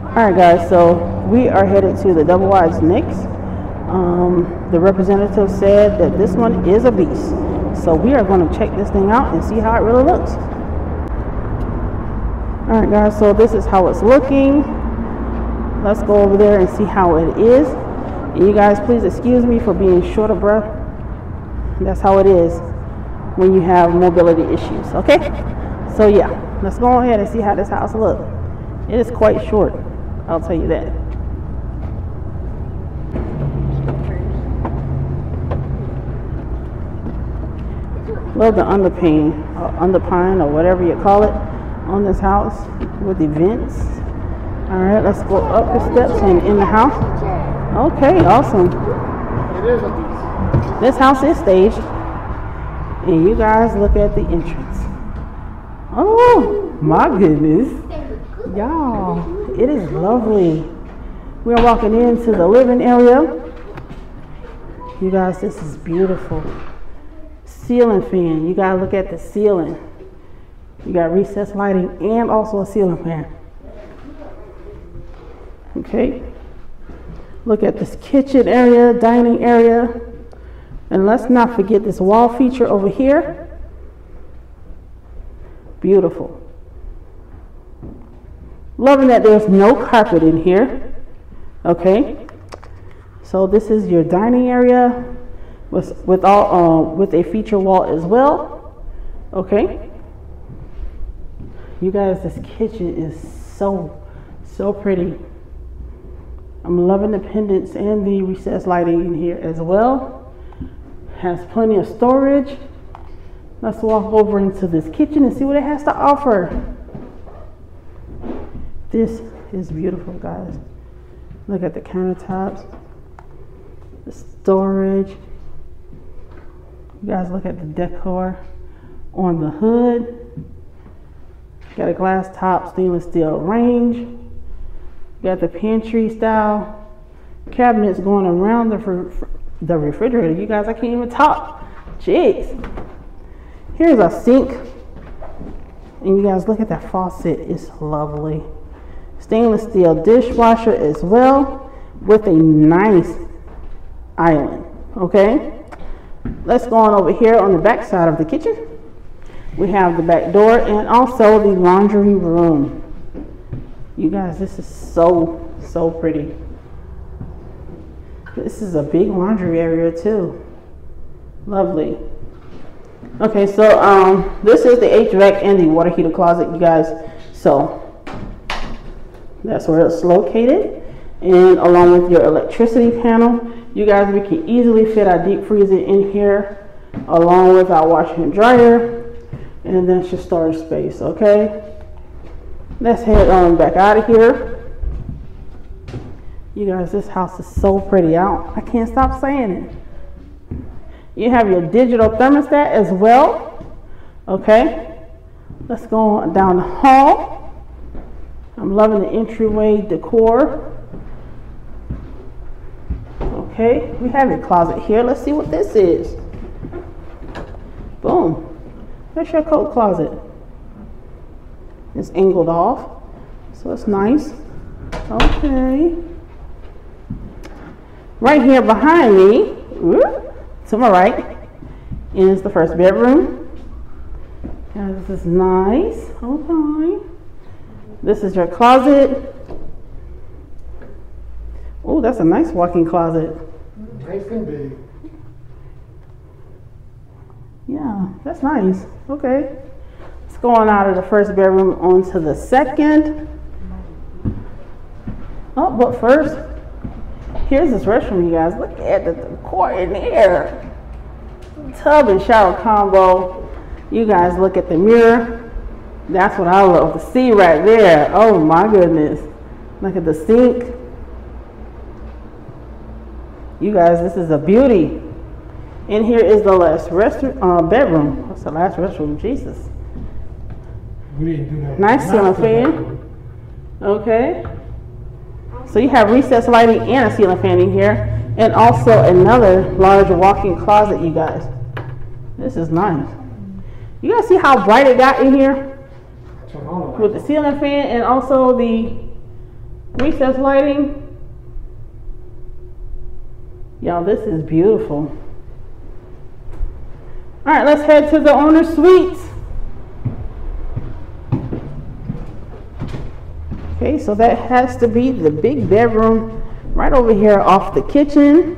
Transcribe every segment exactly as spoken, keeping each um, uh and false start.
Alright guys, so we are headed to the Double Wide's next. Um, the representative said that this one is a beast. So we are going to check this thing out and see how it really looks. Alright guys, so this is how it's looking. Let's go over there and see how it is. And you guys, please excuse me for being short of breath. That's how it is when you have mobility issues, okay? So yeah, let's go ahead and see how this house looks. It is quite short, I'll tell you that. Love the underpane, or underpine, or whatever you call it, on this house with the vents. All right, let's go up the steps and in the house. Okay, awesome. This house is staged, and you guys look at the entrance. Oh my goodness, y'all, it is lovely. We're walking into the living area. You guys, this is beautiful. Ceiling fan, you gotta look at the ceiling. You got recessed lighting and also a ceiling fan. Okay, look at this kitchen area, dining area, and let's not forget this wall feature over here. Beautiful. Loving that there's no carpet in here. Okay, so this is your dining area with with all uh, with a feature wall as well. Okay, you guys, this kitchen is so so pretty. I'm loving the pendants and the recessed lighting in here as well. Has plenty of storage. Let's walk over into this kitchen and see what it has to offer. This is beautiful, guys. Look at the countertops, the storage. You guys look at the decor on the hood. Got a glass top stainless steel range. Got the pantry style cabinets going around the, the refrigerator. You guys, I can't even talk. Jeez. Here's a sink. And you guys look at that faucet. It's lovely. Stainless steel dishwasher as well with a nice island. Okay. Let's go on over here on the back side of the kitchen. We have the back door and also the laundry room. You guys, this is so, so pretty. This is a big laundry area too. Lovely. Okay, so um, this is the H V A C and the water heater closet, you guys. So that's where it's located. And along with your electricity panel, you guys, we can easily fit our deep freezer in here along with our washer and dryer. And that's your storage space, okay? Let's head on back out of here. You guys, this house is so pretty out. I can't stop saying it. You have your digital thermostat as well. Okay. Let's go on down the hall. I'm loving the entryway decor. Okay. We have a closet here. Let's see what this is. Boom. That's your coat closet. It's angled off, so it's nice. Okay. Right here behind me, whoop, to my right, is the first bedroom. And this is nice. Okay. This is your closet. Oh, that's a nice walk-in closet. Nice and big. Yeah, that's nice. Okay. Going out of the first bedroom onto the second. Oh, but first, here's this restroom, you guys. Look at the decor in there. Tub and shower combo. You guys look at the mirror. That's what I love to see right there. Oh my goodness. Look at the sink. You guys, this is a beauty. And here is the last rest uh, bedroom. What's the last restroom? Jesus. We didn't do that. Nice ceiling fan. Okay. So you have recessed lighting and a ceiling fan in here. And also another large walk-in closet, you guys. This is nice. You guys see how bright it got in here? With the ceiling fan and also the Recess lighting. Y'all, this is beautiful. All right, let's head to the owner's suite. Okay, so that has to be the big bedroom right over here off the kitchen.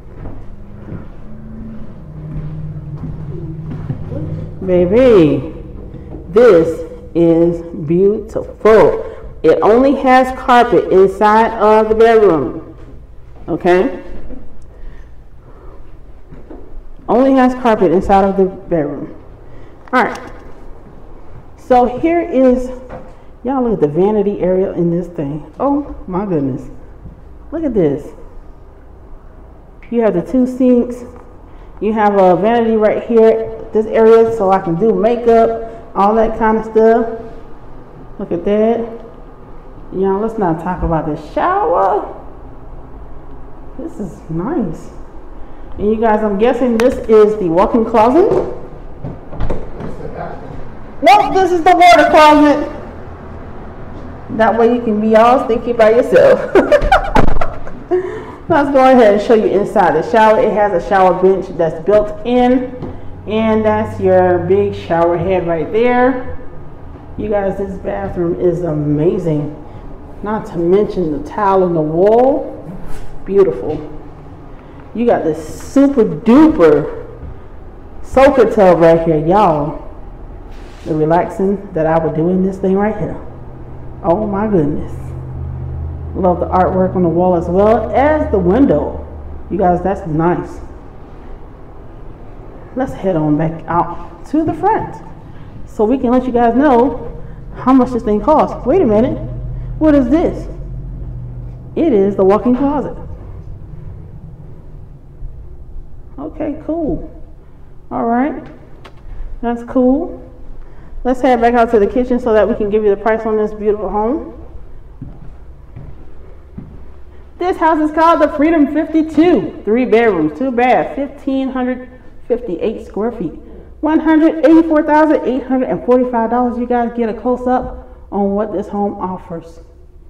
Baby, this is beautiful. It only has carpet inside of the bedroom. Okay? Only has carpet inside of the bedroom. All right. So here is, y'all look at the vanity area in this thing. Oh my goodness. Look at this. You have the two sinks. You have a vanity right here, this area, so I can do makeup, all that kind of stuff. Look at that. Y'all, let's not talk about the shower. This is nice. And you guys, I'm guessing this is the walk-in closet. Nope, this is the water closet. That way you can be all stinky by yourself. Let's go ahead and show you inside the shower. It has a shower bench that's built in, and that's your big shower head right there. You guys, this bathroom is amazing. Not to mention the tile on the wall. Beautiful. You got this super duper soaker tub right here, y'all. The relaxing that I would do in this thing right here. Oh my goodness. Love the artwork on the wall as well as the window. You guys, that's nice. Let's head on back out to the front so we can let you guys know how much this thing costs. Wait a minute. What is this? It is the walk-in closet. Okay, cool. All right. That's cool. Let's head back out to the kitchen so that we can give you the price on this beautiful home. This house is called the Freedom fifty-two. Three bedrooms, two baths, one thousand five hundred fifty-eight square feet. one hundred eighty-four thousand eight hundred forty-five dollars. You guys get a close-up on what this home offers.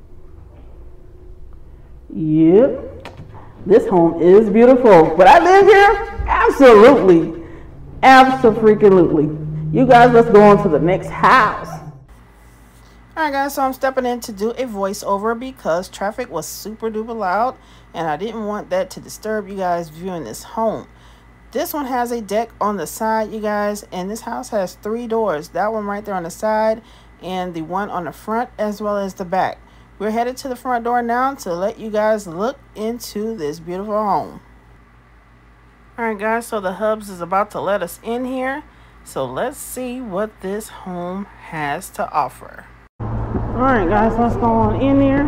Yep. This home is beautiful. Would I live here? Absolutely. Absolutely. You guys, let's go on to the next house. Alright guys, so I'm stepping in to do a voiceover because traffic was super duper loud and I didn't want that to disturb you guys viewing this home. This one has a deck on the side, you guys, and this house has three doors. That one right there on the side and the one on the front as well as the back. We're headed to the front door now to let you guys look into this beautiful home. Alright guys, so the Hubs is about to let us in here. So let's see what this home has to offer. Alright guys, let's go on in there.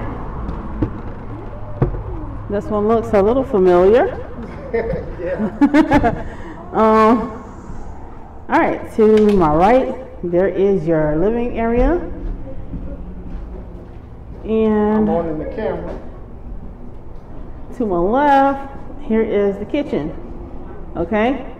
This one looks a little familiar. um, Alright, to my right, there is your living area. And I'm on in the camera. To my left, here is the kitchen. Okay?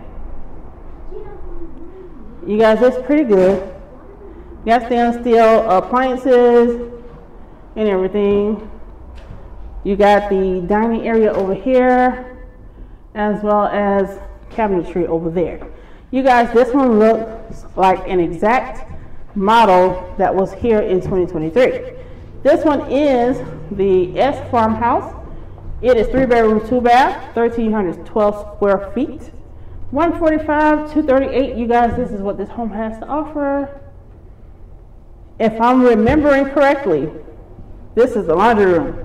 You guys, that's pretty good. You got stainless steel appliances and everything. You got the dining area over here as well as cabinetry over there. You guys, this one looks like an exact model that was here in twenty twenty-three. This one is the S Farmhouse. It is three bedroom, two bath, one thousand three hundred twelve square feet. one forty-five, two thirty-eight. You guys, this is what this home has to offer. If I'm remembering correctly, this is the laundry room.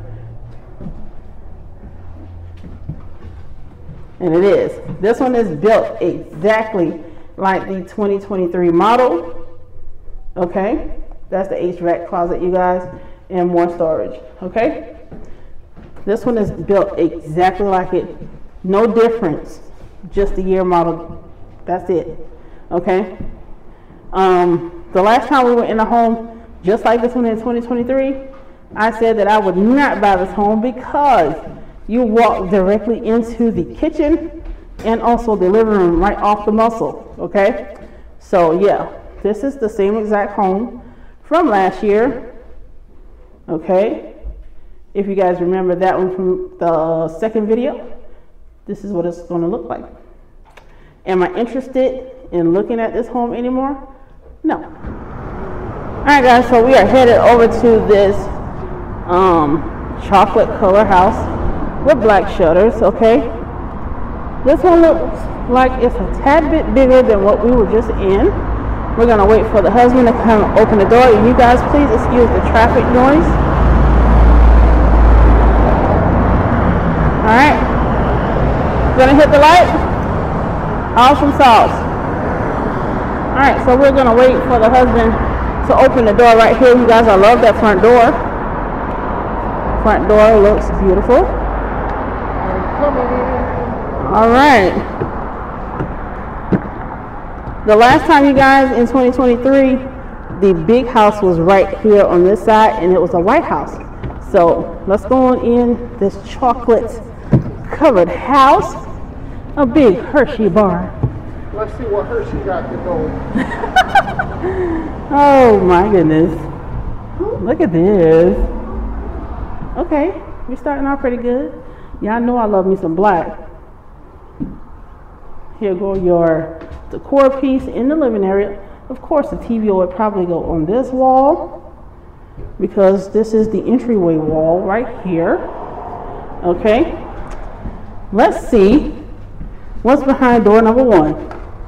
And it is. This one is built exactly like the twenty twenty-three model. Okay? That's the H V A C closet, you guys, and more storage. Okay? This one is built exactly like it. No difference. Just the year model. That's it. Okay? Um, the last time we were in a home just like this one in twenty twenty-three, I said that I would not buy this home because you walk directly into the kitchen and also the living room right off the muscle. Okay? So yeah, this is the same exact home from last year. Okay? If you guys remember that one from the second video, this is what it's going to look like. Am I interested in looking at this home anymore? No. All right, guys, so we are headed over to this um, chocolate color house with black shutters, okay? This one looks like it's a tad bit bigger than what we were just in. We're gonna wait for the husband to come open the door. And you guys, please excuse the traffic noise. All right, gonna hit the light. Awesome sauce. All right, so we're gonna wait for the husband to open the door right here. You guys, I love that front door. Front door looks beautiful. All right. The last time, you guys, in twenty twenty-three, the big house was right here on this side, and it was a white house. So let's go on in this chocolate covered house, a big Hershey bar. Let's see what Hershey got to go. Oh my goodness. Look at this. Okay, we're starting off pretty good. Y'all know I love me some black. Here go your decor piece in the living area. Of course, the T V would probably go on this wall because this is the entryway wall right here. Okay, let's see what's behind door number one.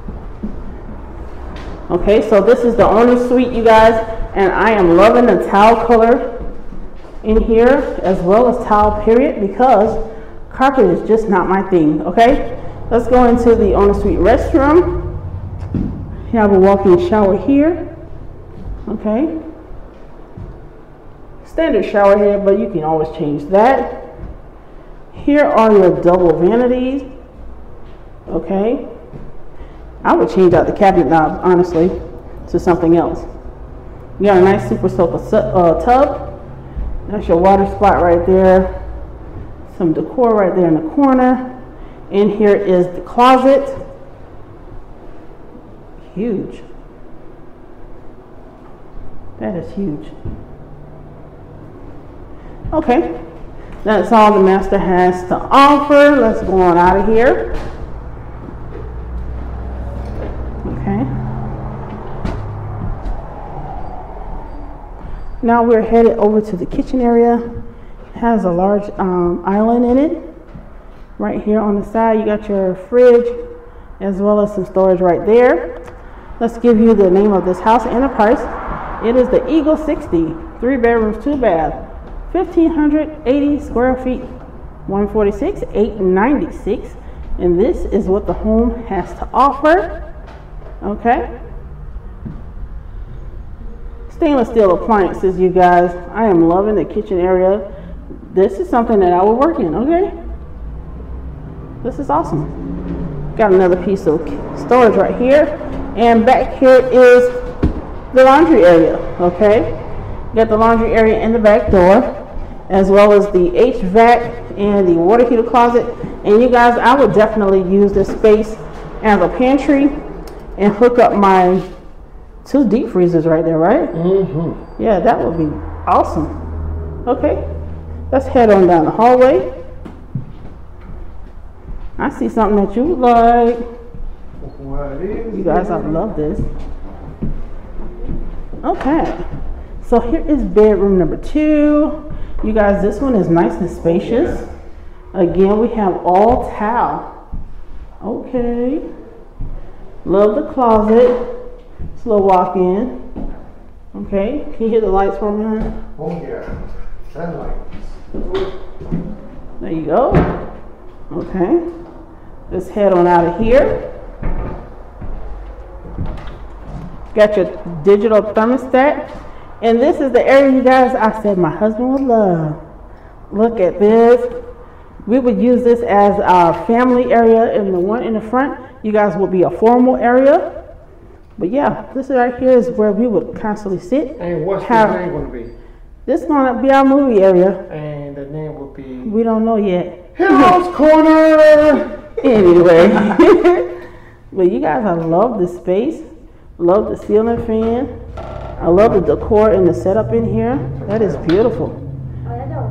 Okay, so this is the owner's suite, you guys, and I am loving the tile color in here as well as tile period because carpet is just not my thing. Okay, let's go into the owner's suite restroom. You have a walk-in shower here. Okay, standard shower here, but you can always change that. Here are your double vanities. Okay, I would change out the cabinet knobs, honestly, to something else. You got a nice super soaker uh, tub. That's your water spot right there. Some decor right there in the corner. In here is the closet. Huge. That is huge. Okay, that's all the master has to offer. Let's go on out of here. Okay. Now we're headed over to the kitchen area. It has a large um, island in it. Right here on the side, you got your fridge as well as some storage right there. Let's give you the name of this house and the price. It is the Eagle sixty, three bedrooms, two bath, fifteen eighty square feet, one forty-six, eight ninety-six. And this is what the home has to offer. Okay. Stainless steel appliances, you guys. I am loving the kitchen area. This is something that I will work in, okay? This is awesome. Got another piece of storage right here. And back here is the laundry area, okay? Got the laundry area in the back door, as well as the H V A C and the water heater closet. And you guys, I would definitely use this space as a pantry and hook up my two deep freezers right there, right? Mm-hmm. Yeah, that would be awesome. Okay, let's head on down the hallway. I see something that you would like. What is You guys, I love this. Okay, so here is bedroom number two. You guys, this one is nice and spacious. Again, we have all tile. Okay, love the closet. It's a little walk-in. Okay, can you hear the lights for me? Oh yeah, that lights. There you go. Okay, let's head on out of here. Got your digital thermostat. And this is the area, you guys, I said my husband would love. Look at this. We would use this as our family area, and the one in the front, you guys, will be a formal area. But yeah, this right here is where we would constantly sit. And what's have, the name going to be? This is going to be our movie area. And the name will be? We don't know yet. Heroes Corner! Anyway. But you guys, I love this space. Love the ceiling fan. I love the decor and the setup in here. That is beautiful. You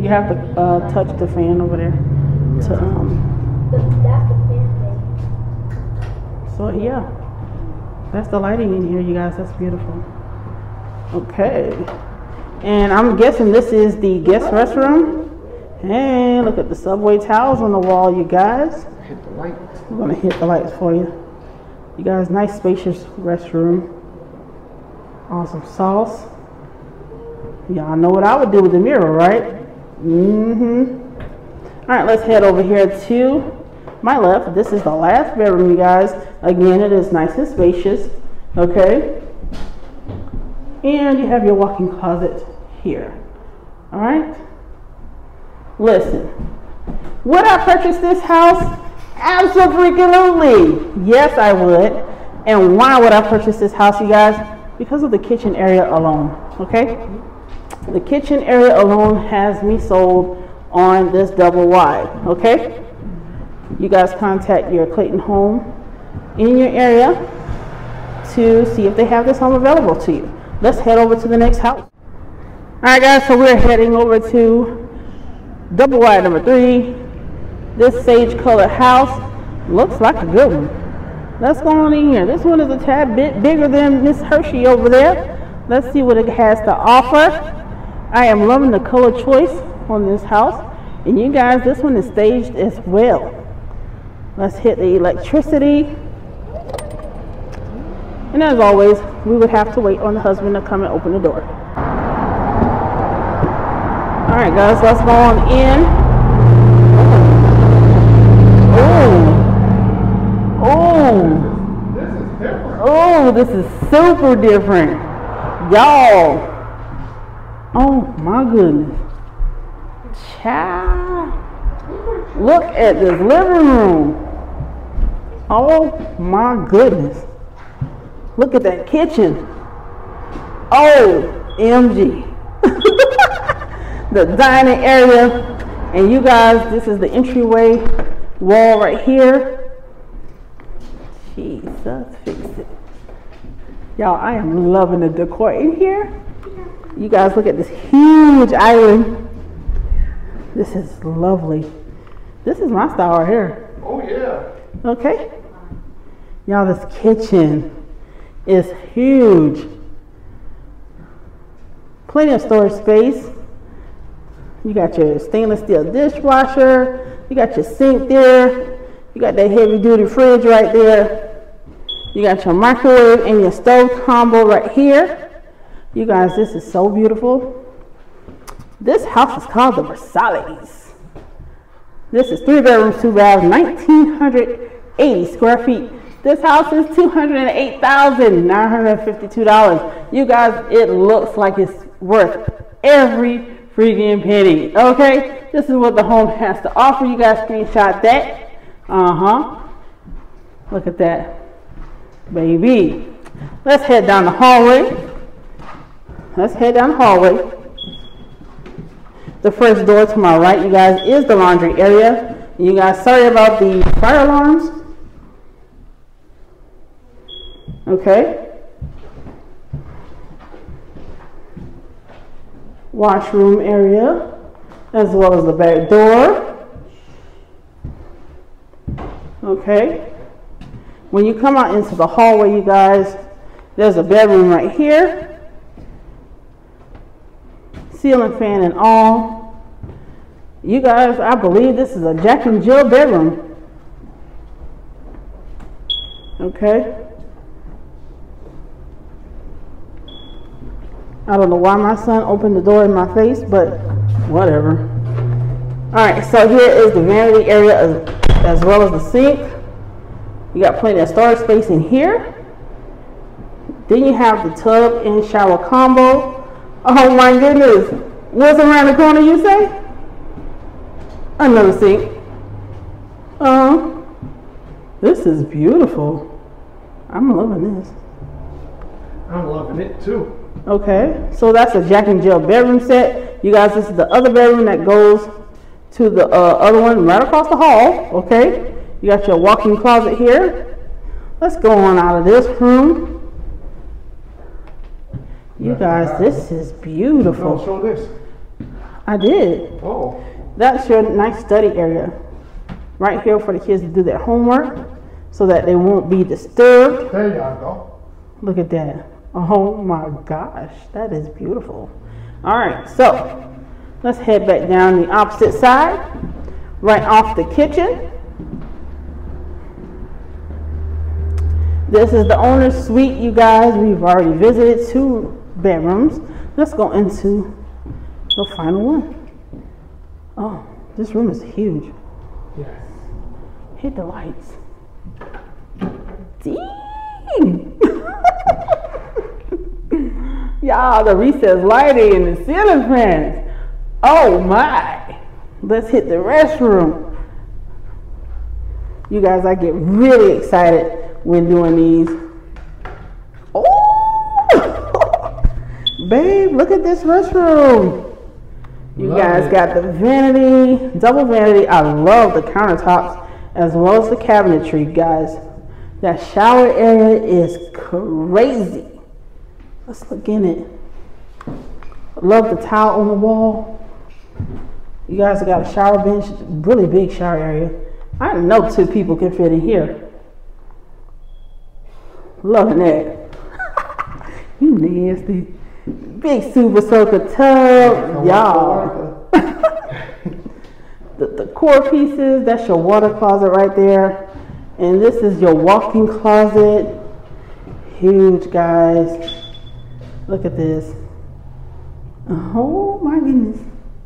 You have to uh, touch the fan over there. To, um, The, that's the fan thing. so yeah, that's the lighting in here, you guys. That's beautiful. Okay, and I'm guessing this is the guest restroom. Hey, look at the Subway towels on the wall, you guys. Hit the light. I'm gonna hit the lights for you. You guys, nice spacious restroom. Awesome sauce. Y'all know what I would do with the mirror, right? Mm-hmm. All right, let's head over here to my left. This is the last bedroom, you guys. Again, it is nice and spacious, okay? And you have your walk-in closet here, all right? Listen, would I purchase this house? Absolutely. Yes, I would. And why would I purchase this house, you guys? Because of the kitchen area alone, okay? The kitchen area alone has me sold on this double wide, okay? You guys contact your Clayton Home in your area to see if they have this home available to you. Let's head over to the next house. All right, guys, so we're heading over to double wide number three. This sage colored house looks like a good one. Let's go on in here. This one is a tad bit bigger than Miss Hershey over there. Let's see what it has to offer. I am loving the color choice on this house. And you guys, this one is staged as well. Let's hit the electricity. And as always, we would have to wait on the husband to come and open the door. All right, guys, let's go on in. Oh, oh, This is different. oh, this is super different. Y'all, oh my goodness. Child, look at this living room. Oh my goodness. Look at that kitchen. O M G. The dining area. And you guys, this is the entryway wall right here. Jesus, fix it. Y'all, I am loving the decor in here. You guys, look at this huge island. This is lovely. This is my style right here. Oh yeah. Okay. Y'all, this kitchen is huge. Plenty of storage space. You got your stainless steel dishwasher. You got your sink there. You got that heavy duty fridge right there. You got your microwave and your stove combo right here. You guys, this is so beautiful. This house is called the Versalles. This is three bedrooms, two baths, nineteen eighty square feet. This house is two hundred eight thousand nine hundred fifty-two dollars. You guys, it looks like it's worth every freaking penny. Okay, this is what the home has to offer. You guys screenshot that. Uh-huh. Look at that, baby. Let's head down the hallway. Let's head down the hallway. The first door to my right, you guys, is the laundry area. You guys, sorry about the fire alarms. Okay. Washroom area, as well as the back door. Okay. When you come out into the hallway, you guys, there's a bedroom right here. Ceiling fan and all. You guys, I believe this is a Jack and Jill bedroom. Okay. I don't know why my son opened the door in my face, but whatever. All right, so here is the vanity area as, as well as the sink. You got plenty of storage space in here. Then you have the tub and shower combo. Oh my goodness. What's around the corner, you say? Another sink. Uh, this is beautiful. I'm loving this. I'm loving it too. Okay, so that's a Jack and Jill bedroom set. You guys, this is the other bedroom that goes to the uh, other one right across the hall. Okay, you got your walk-in closet here. Let's go on out of this room. You guys, this is beautiful. No, show this. I did. Oh. That's your nice study area. Right here for the kids to do their homework so that they won't be disturbed. There you go. Look at that. Oh my gosh, that is beautiful. All right, so let's head back down the opposite side, right off the kitchen. This is the owner's suite, you guys. We've already visited two bedrooms. Let's go into the final one. Oh, this room is huge. Yes. Hit the lights. Dang! Y'all, the recessed lighting and the ceiling fans. Oh my! Let's hit the restroom. You guys, I get really excited when doing these. Oh! Babe, look at this restroom. You Love guys it. got the vanity, double vanity. I love the countertops as well as the cabinetry, guys. That shower area is crazy. Let's look in it. Love the tile on the wall. You guys got a shower bench, really big shower area. I know two people can fit in here. Loving that. You nasty. Big super soaker tub, y'all. the, the core pieces, that's your water closet right there. And this is your walk-in closet. Huge, guys. Look at this. Oh my goodness.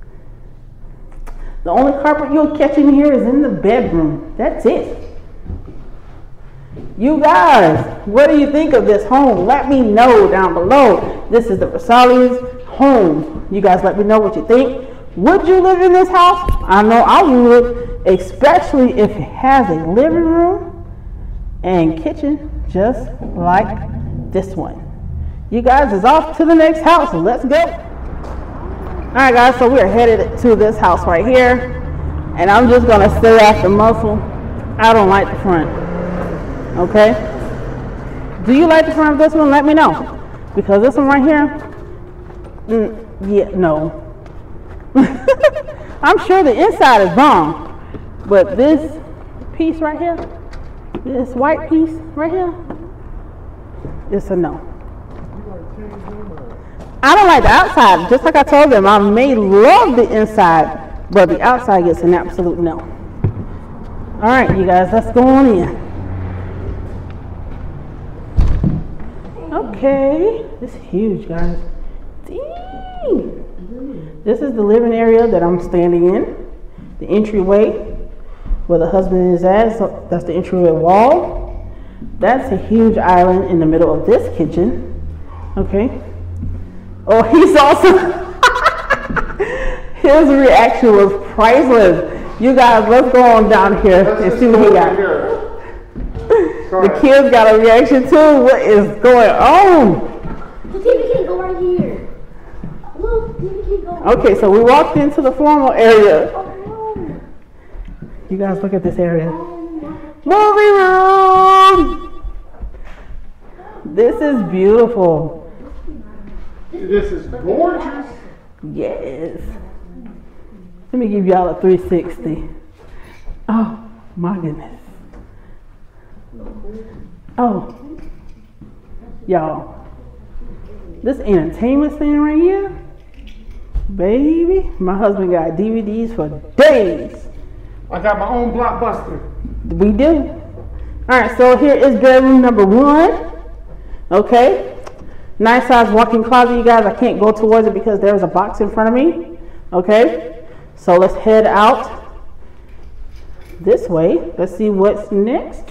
The only carpet you'll catch in here is in the bedroom. That's it. You guys, what do you think of this home? Let me know down below. This is the Rosales home. You guys let me know what you think. Would you live in this house? I know I would, especially if it has a living room and kitchen just like this one. You guys is off to the next house. Let's go. All right, guys, so we are headed to this house right here, and I'm just gonna stay off the muscle. I don't like the front. Okay. Do you like the front of this one? Let me know, because this one right here, mm, yeah, no. I'm sure the inside is bomb, but this piece right here, this white piece right here, it's a no. I don't like the outside. Just like I told them, I may love the inside, but the outside gets an absolute no. All right, you guys, let's go on in. Okay, this is huge, guys. Dang. This is the living area that I'm standing in. The entryway where the husband is at. So that's the entryway wall. That's a huge island in the middle of this kitchen. Okay. Oh, he's also, his reaction was priceless. You guys, let's go on down here and see what he got. The kids got a reaction too. What is going on? The T V can't go right here. Look, T V can't go right Okay, so we walked into the formal area. Oh, no. You guys look at this area. Oh, my. Movie room! This is beautiful. This is gorgeous. Yes. Let me give y'all a three sixty. Oh my goodness. Oh, y'all, this entertainment stand right here, baby, my husband got D V Ds for days. I got my own Blockbuster. We do. All right, so here is bedroom number one. Okay. Nice size walk-in closet, you guys. I can't go towards it because there's a box in front of me. Okay, so let's head out this way. Let's see what's next.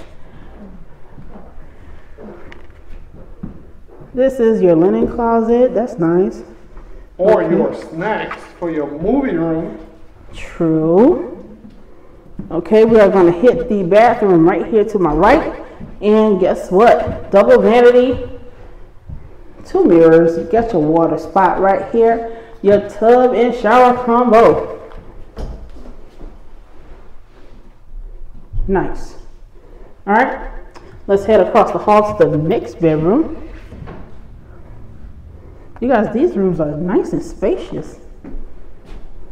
This is your linen closet. That's nice. Or Okay. your snacks for your movie room. True. Okay, we are going to hit the bathroom right here to my right. And guess what? Double vanity. Two mirrors. You got your water spot right here. Your tub and shower combo. Nice. All right. Let's head across the hall to the next bedroom. You guys, these rooms are nice and spacious.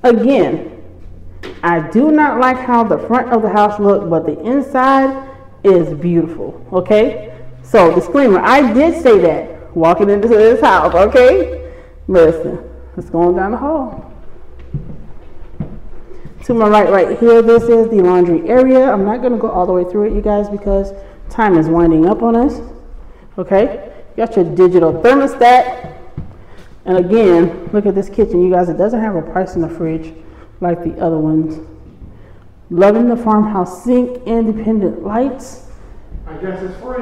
Again, I do not like how the front of the house look, but the inside is beautiful, okay? So, disclaimer, I did say that walking into this house, okay? Listen, let's go on down the hall. To my right, right here, this is the laundry area. I'm not gonna go all the way through it, you guys, because time is winding up on us, okay? You got your digital thermostat. And again, look at this kitchen, you guys. It doesn't have a price in the fridge like the other ones. Loving the farmhouse sink, independent lights. I guess it's free.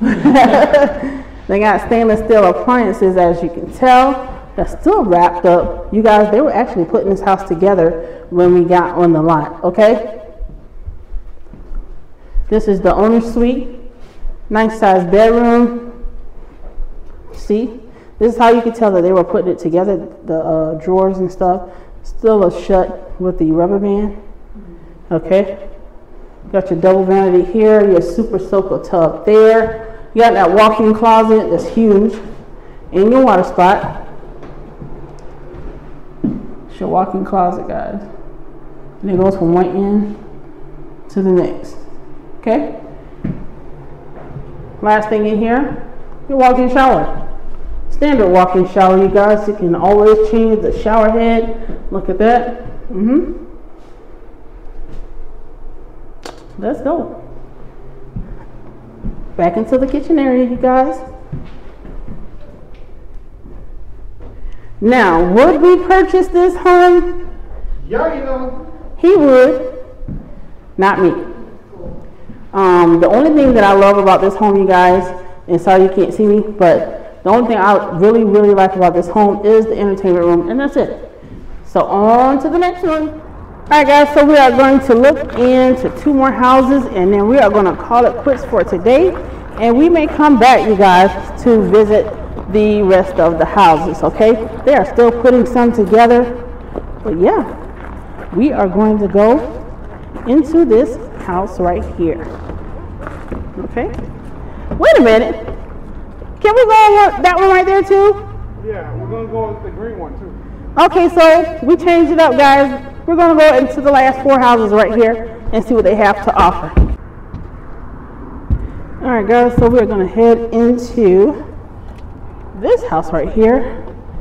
They got stainless steel appliances, as you can tell. That's still wrapped up. You guys, they were actually putting this house together when we got on the lot, okay? This is the owner's suite. Nice size bedroom. See? This is how you can tell that they were putting it together. The uh, drawers and stuff still are shut with the rubber band. Okay. Got your double vanity here. Your super soaker tub there. You got that walk-in closet that's huge. And your water spot. It's your walk-in closet, guys. And it goes from one end to the next. Okay. Last thing in here, your walk-in shower. Standard walk-in shower, you guys. You can always change the shower head. Look at that. Mm-hmm. Let's go. Back into the kitchen area, you guys. Now, would we purchase this home? Yeah, you know. He would. Not me. Um, the only thing that I love about this home, you guys, and sorry you can't see me, but the only thing I really, really like about this home is the entertainment room, and that's it. So on to the next one. All right, guys, so we are going to look into two more houses, and then we are going to call it quits for today. And we may come back, you guys, to visit the rest of the houses, okay? They are still putting some together, but yeah, we are going to go into this house right here, okay? Wait a minute. Can we go on that one right there too? Yeah, we're gonna go with the green one too. Okay, so we changed it up, guys. We're gonna go into the last four houses right here and see what they have to offer. All right, guys, so we're gonna head into this house right here.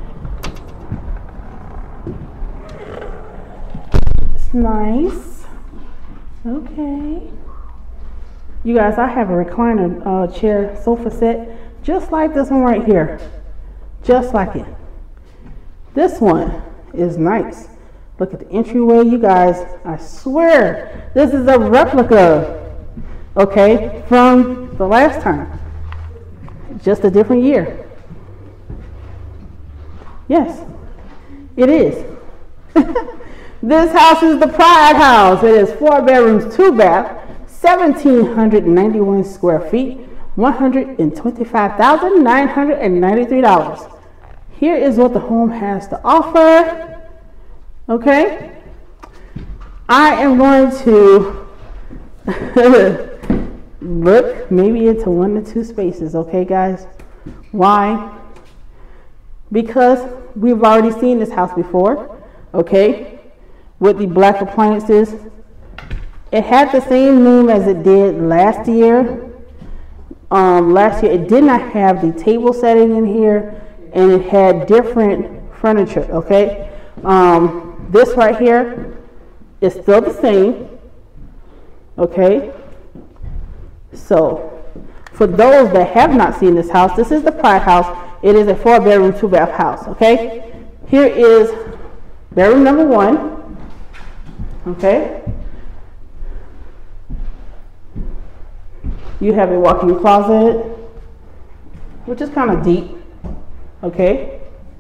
It's nice. Okay. You guys, I have a recliner uh, chair sofa set just like this one right here. Just like it. This one is nice. Look at the entryway, you guys. I swear, this is a replica, okay, from the last time. Just a different year. Yes, it is. This house is the Pride House. It is four bedrooms, two bath, one thousand seven hundred ninety-one square feet, one hundred twenty-five thousand nine hundred ninety-three dollars. Here is what the home has to offer. Okay, I am going to look maybe into one to two spaces. Okay, guys, why? Because we've already seen this house before. Okay, with the black appliances. It had the same name as it did last year. Um, last year it did not have the table setting in here, and it had different furniture. Okay, um, this right here is still the same. Okay, so for those that have not seen this house, this is the Pride House. It is a four bedroom, two bath house. Okay, here is bedroom number one. Okay, you have a walk-in closet, which is kind of deep. Okay,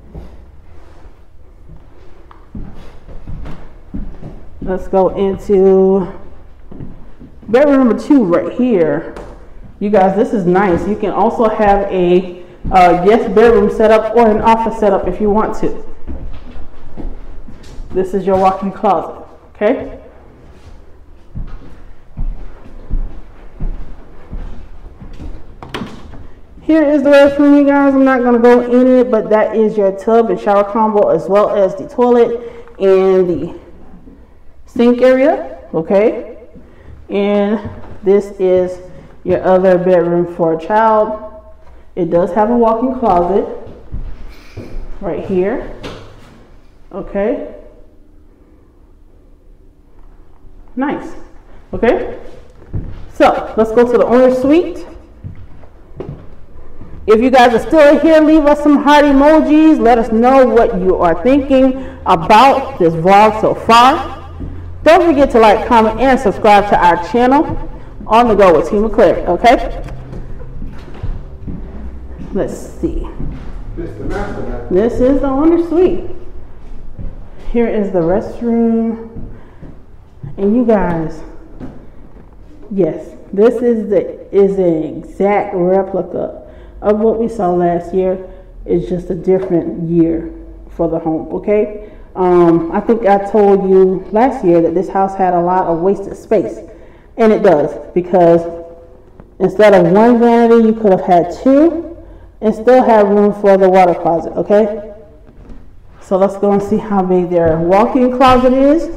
let's go into bedroom number two right here. You guys, this is nice. You can also have a uh, guest bedroom set up or an office set up if you want to. This is your walk-in closet. Okay. Here is the restroom, you guys. I'm not going to go in it, but that is your tub and shower combo as well as the toilet. and the sink area, okay? And this is your other bedroom for a child. It does have a walk-in closet right here, okay? Nice, okay? So let's go to the owner's suite. If you guys are still here, leave us some heart emojis. Let us know what you are thinking about this vlog so far. Don't forget to like, comment, and subscribe to our channel, On the Go with T. McClary, okay? Let's see. This is the master bath. This is the owner's suite. Here is the restroom. And you guys, yes, this is the is an exact replica of what we saw last year. It's just a different year for the home, okay? Um, I think I told you last year that this house had a lot of wasted space. And it does, because instead of one vanity, you could have had two and still have room for the water closet, okay? So let's go and see how big their walk-in closet is.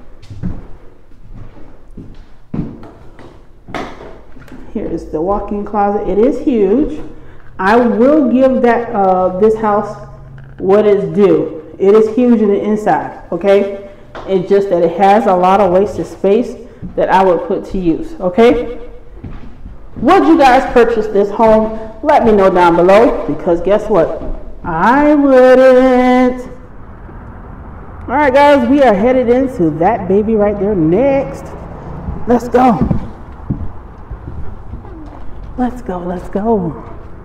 Here is the walk-in closet. It is huge. I will give that uh, this house what it's due. It is huge in the inside, okay? It's just that it has a lot of wasted space that I would put to use, okay? Would you guys purchase this home? Let me know down below, because guess what? I wouldn't. All right, guys, we are headed into that baby right there next. Let's go. Let's go, let's go.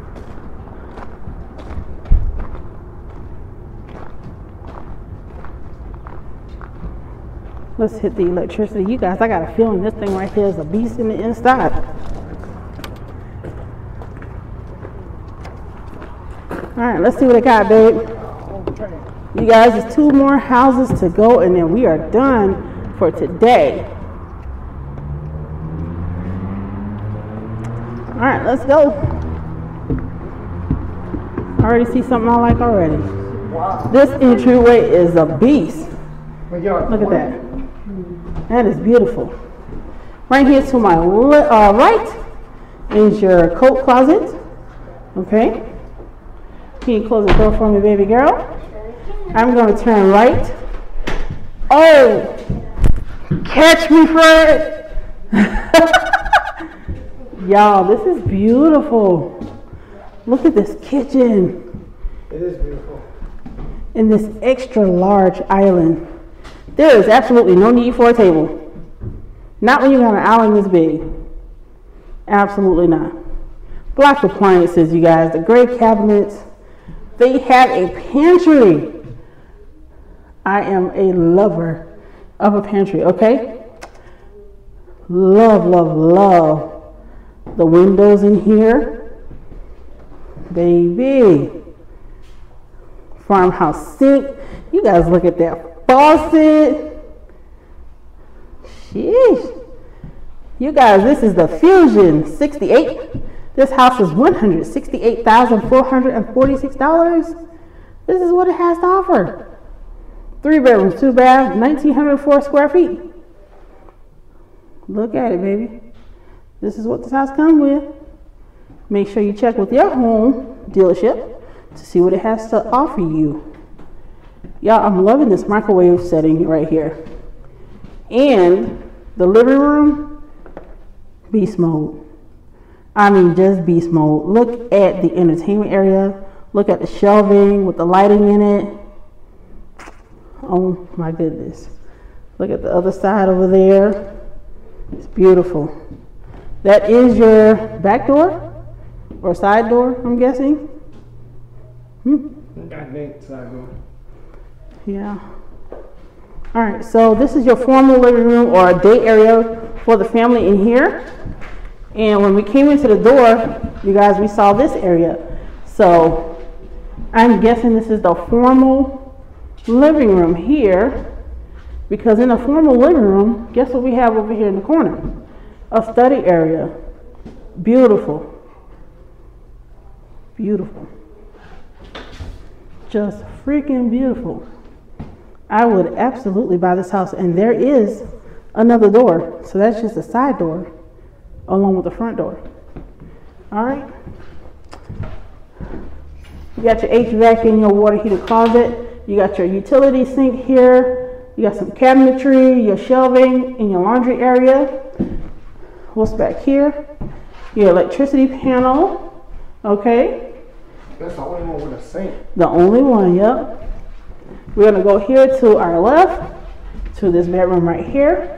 Let's hit the electricity. You guys, I got a feeling this thing right here is a beast in the inside. All right, let's see what I got, babe. You guys, there's two more houses to go, and then we are done for today. All right, let's go. I already see something I like already. Wow. This entryway is a beast. But yo, Look at that. That is beautiful. Right here to my uh, right is your coat closet. Okay. Can you close the door for me, baby girl? I'm going to turn right. Oh! Catch me, Fred! Y'all, this is beautiful. Look at this kitchen. it is beautiful. In this extra large island. There is absolutely no need for a table. Not when you got an island this big. Absolutely not. Black appliances, you guys. The gray cabinets. They have a pantry. I am a lover of a pantry, okay? Love, love, love the windows in here. Baby. Farmhouse sink. You guys look at that faucet. Sheesh. You guys, this is the Fusion sixty-eight. This house is one hundred sixty-eight thousand four hundred forty-six dollars. This is what it has to offer. Three bedrooms, two baths, nineteen hundred four square feet. Look at it, baby. This is what this house comes with. Make sure you check with your home dealership to see what it has to offer you. Y'all, I'm loving this microwave setting right here. And the living room, beast mode. I mean, just beast mode. Look at the entertainment area. Look at the shelving with the lighting in it. Oh my goodness. Look at the other side over there. It's beautiful. That is your back door or side door, I'm guessing. Hmm. Got Nate side door. Yeah. All right, so this is your formal living room or a day area for the family in here. And when we came into the door, you guys, we saw this area. So I'm guessing this is the formal living room here, because in the formal living room, guess what we have over here in the corner? A study area. Beautiful. Beautiful. Just freaking beautiful. I would absolutely buy this house. And there is another door. So that's just a side door along with the front door. All right. You got your H V A C in your water heater closet. You got your utility sink here. You got some cabinetry, your shelving in your laundry area. What's back here? Your electricity panel. Okay. That's the only one with a sink. The only one, yep. We're gonna go here to our left, to this bedroom right here.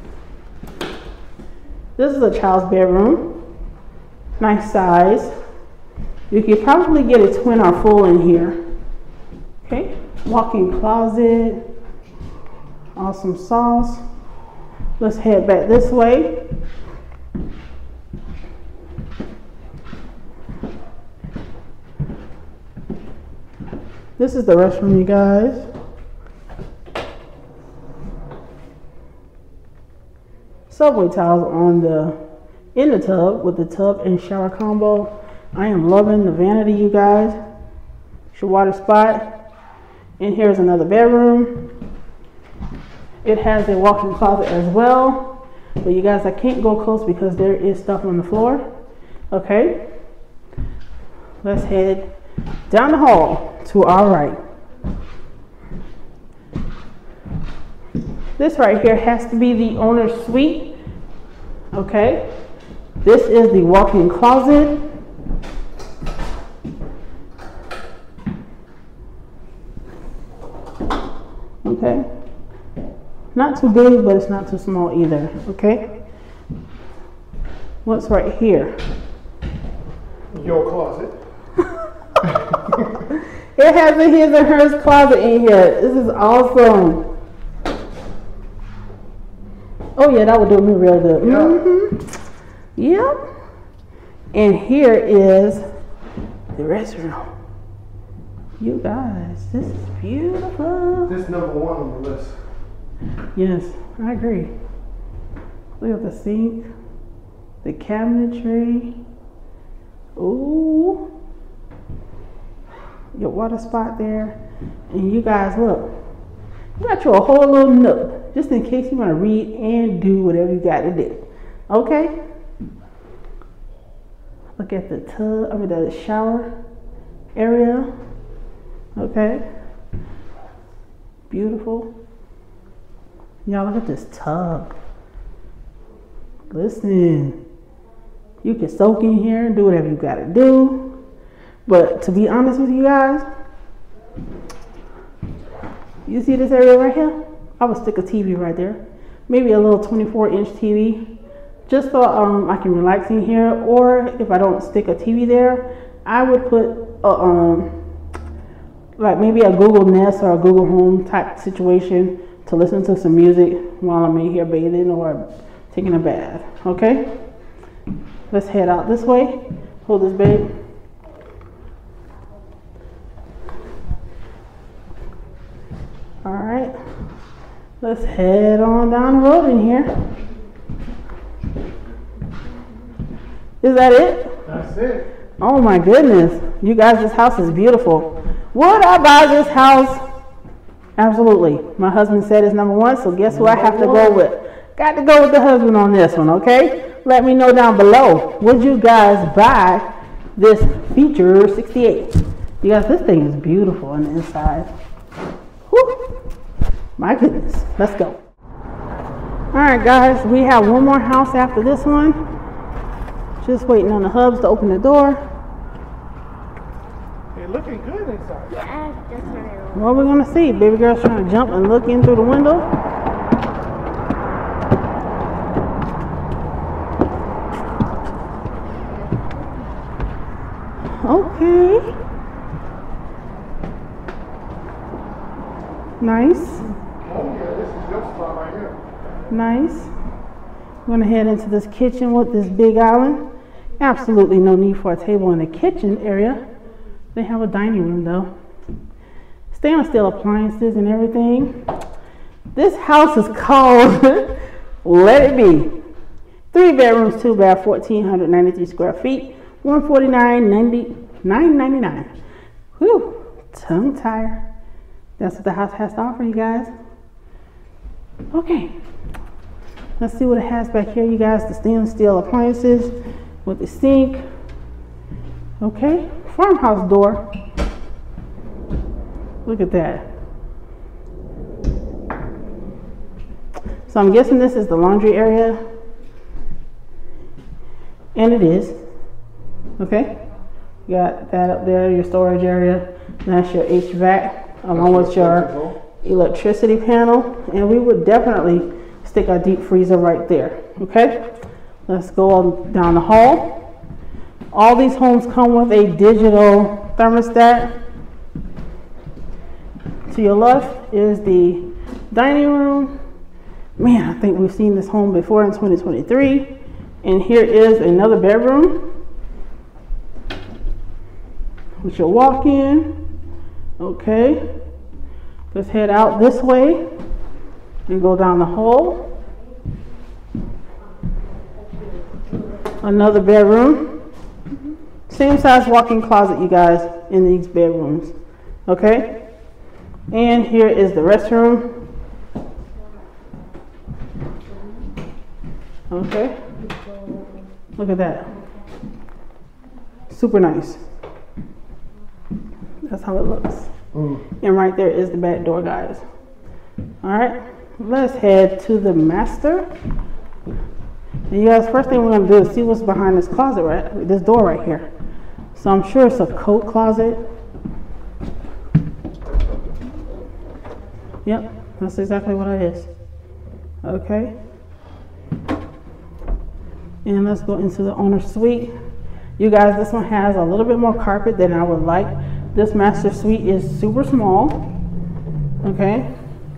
This is a child's bedroom. Nice size. You could probably get a twin or full in here. Okay, walk-in closet. Awesome sauce. Let's head back this way. This is the restroom, you guys. Subway tiles on the in the tub with the tub and shower combo. I am loving the vanity, you guys. It's your water spot. And here's another bedroom. It has a walk-in closet as well. But you guys, I can't go close because there is stuff on the floor. Okay. Let's head down the hall to our right. This right here has to be the owner's suite. Okay. This is the walk-in closet. Okay. Not too big, but it's not too small either. Okay. What's right here? Your closet. It has a his and hers closet in here. This is awesome. Oh yeah, that would do me real good. Yeah. Mm-hmm. Yep. And here is the restroom. You guys, this is beautiful. This number one on the list. Yes, I agree. Look at the sink, the cabinetry. Ooh. Your water spot there. And you guys, look. You got you a whole little nook, just in case you want to read and do whatever you got to do. Okay? Look at the tub, I mean the shower area. Okay? Beautiful. Y'all look at this tub. Listen. You can soak in here and do whatever you got to do. But to be honest with you guys, you see this area right here? I would stick a T V right there. Maybe a little twenty-four inch T V. Just so um, I can relax in here. Or if I don't stick a T V there, I would put a, um, like maybe a Google Nest or a Google Home type situation to listen to some music while I'm in here bathing or taking a bath. Okay? Let's head out this way. Hold this babe. All right, let's head on down the road in here. Is that it? That's it. Oh my goodness. You guys, this house is beautiful. Would I buy this house? Absolutely. My husband said it's number one, so guess who I have to go with? Got to go with the husband on this one, okay? Let me know down below. Would you guys buy this Feature sixty-eight? You guys, this thing is beautiful on the inside. Whew. My goodness. Let's go. All right, guys. We have one more house after this one. Just waiting on the hubs to open the door. It's looking good inside. Yeah, that's right. What we're going to see. Baby girl's trying to jump and look in through the window. Okay. Nice. Oh yeah, this is your spot right here. Nice. We're going to head into this kitchen with this big island. Absolutely no need for a table in the kitchen area. They have a dining room though. Stainless steel appliances and everything. This house is called Let It Be. Three bedrooms, two bath, one thousand four hundred ninety-three square feet, one forty-nine ninety, nine ninety-nine. Whew, tongue tire. That's what the house has to offer, you guys. Okay, let's see what it has back here, you guys. The stainless steel appliances with the sink. Okay, farmhouse door. Look at that. So I'm guessing this is the laundry area. And it is. Okay, you got that up there, your storage area. That's your H V A C along with your electricity panel. And we would definitely stick our deep freezer right there. Okay, let's go on down the hall. All these homes come with a digital thermostat. To your left is the dining room. Man, I think we've seen this home before in twenty twenty-three. And here is another bedroom with your walk-in. Okay, let's head out this way and go down the hall. Another bedroom. Same size walk-in closet, you guys, in these bedrooms. Okay, and here is the restroom. Okay, look at that. Super nice. That's how it looks. Mm. And right there is the back door, guys. All right, let's head to the master. And you guys, first thing we're gonna do is see what's behind this closet, right? This door right here. So I'm sure it's a coat closet. Yep, that's exactly what it is. Okay. And let's go into the owner's suite. You guys, this one has a little bit more carpet than I would like. This master suite is super small. Okay.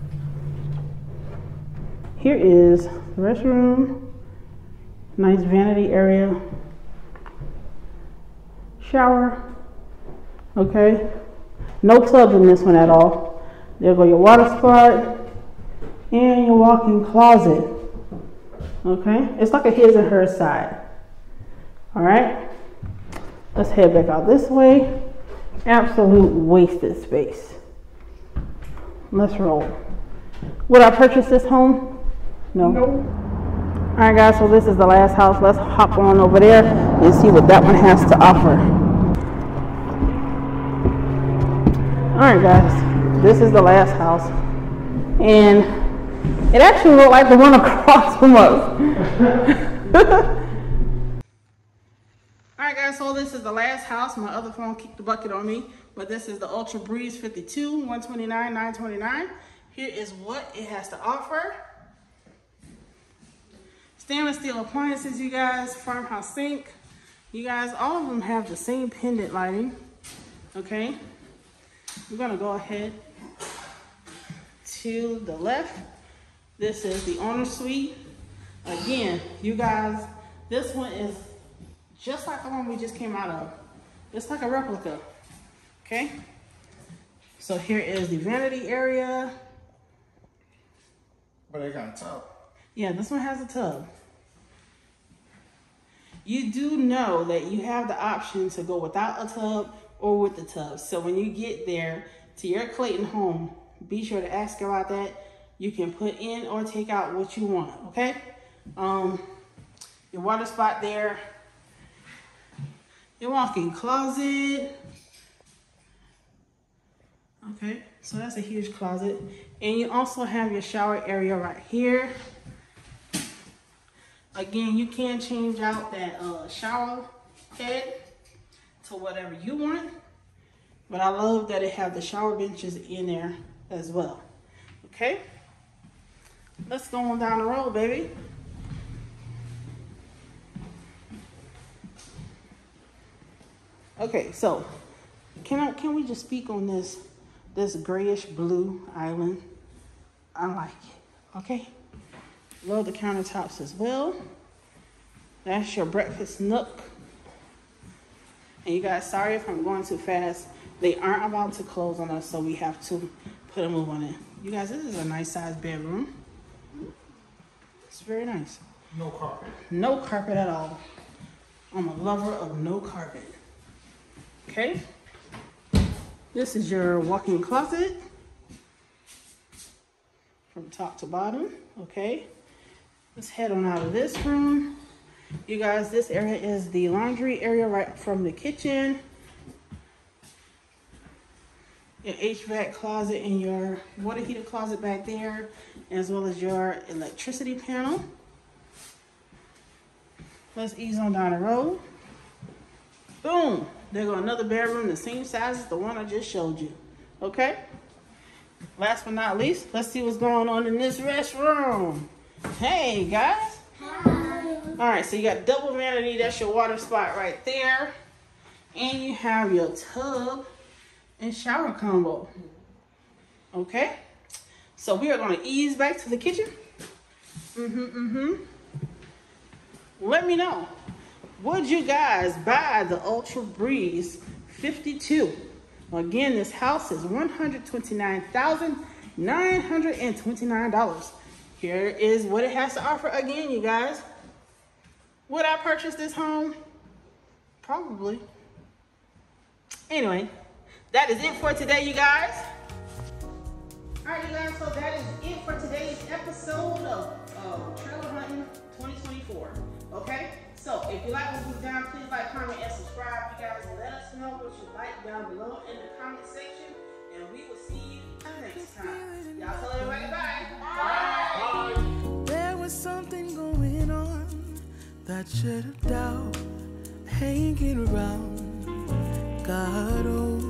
Here is the restroom. Nice vanity area. Shower. Okay. No tub in this one at all. There go your water spot and your walk-in closet. Okay, it's like a his and her side. All right, let's head back out this way. Absolute wasted space. Let's roll. Would I purchase this home? No. Nope. All right, guys, so this is the last house. Let's hop on over there and see what that one has to offer. All right, guys, this is the last house. And it actually looked like the one across from us. All right, guys, so this is the last house. My other phone kicked the bucket on me, but this is the Ultra Breeze fifty-two, one twenty-nine, nine twenty-nine. Here is what it has to offer. Stainless steel appliances, you guys, farmhouse sink. You guys, all of them have the same pendant lighting, okay? We're gonna go ahead to the left. This is the owner suite. Again, you guys, this one is just like the one we just came out of. It's like a replica, okay? So here is the vanity area. But they got a tub. Yeah, this one has a tub. You do know that you have the option to go without a tub or with the tub. So when you get there to your Clayton home, be sure to ask about that. You can put in or take out what you want, okay? Um, your water spot there. Your walk-in closet. Okay, so that's a huge closet. And you also have your shower area right here. Again, you can change out that uh, shower head to whatever you want. But I love that it have the shower benches in there as well. Okay, let's go on down the road, baby. Okay, so can I can we just speak on this this grayish blue island? I like it. Okay, love the countertops as well. That's your breakfast nook. And you guys, sorry if I'm going too fast. They aren't about to close on us, so we have to put a move on it. You guys, this is a nice sized bedroom. It's very nice. No carpet. No carpet at all. I'm a lover of no carpet. Okay. This is your walk-in closet. from top to bottom. Okay, let's head on out of this room. You guys, this area is the laundry area right from the kitchen. Your H V A C closet and your water heater closet back there, as well as your electricity panel. Let's ease on down the road. Boom! There go another bedroom, the same size as the one I just showed you. Okay? Last but not least, let's see what's going on in this restroom. Hey, guys. Hi. All right, so you got double vanity. That's your water spot right there. And you have your tub and shower combo. Okay? So we are going to ease back to the kitchen. Mm-hmm, mm-hmm. Let me know. Would you guys buy the Ultra Breeze fifty-two? Again, this house is one hundred twenty-nine thousand nine hundred twenty-nine dollars. Here is what it has to offer again, you guys. Would I purchase this home? Probably. Anyway, that is it for today, you guys. All right, you guys, so that is it for today's episode of uh, Trailer Hunting twenty twenty-four. Okay? So if you like what we've done, please like, comment, and subscribe. You guys let us know what you like down below in the comment section. And we will see you next time. Y'all tell everybody bye. Bye. Bye. There was something going on that should have doubt hanging around. God, oh.